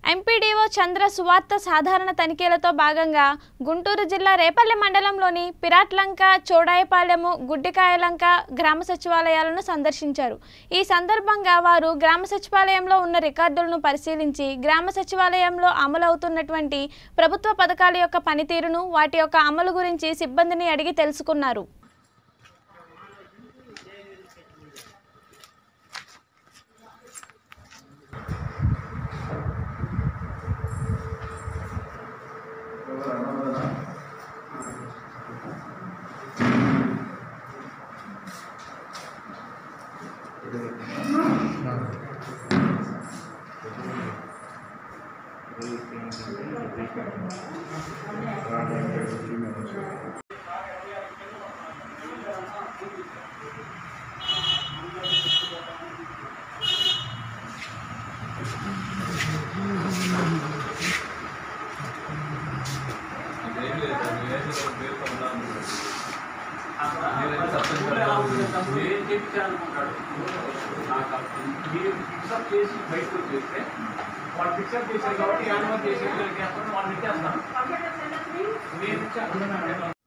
MPDO చంద్ర సువార్త సాధారణ తనిఖీలతో భాగంగా గుంటూరు జిల్లా రేపల్లె మండలంలోని పిరాట్లంక, చోడాయిపాలెము, గుడ్డికాయలంక గ్రామ సచివాలయాలను సందర్శించారు. ఈ సందర్భంగా వారు గ్రామ సచివాలయంలో ఉన్న రికార్డులను పరిశీలించి గ్రామ సచివాలయంలో అమలవుతున్నటువంటి ప్రభుత్వ పథకాల యొక్క పనితీరును, వాటి యొక్క అమలు గురించి సిబ్బందిని అడిగి తెలుసుకున్నారు. పిక్చర్ చేశారు కాబట్టి యానిమల్ చేసేది వాళ్ళు ఇచ్చేస్తాను.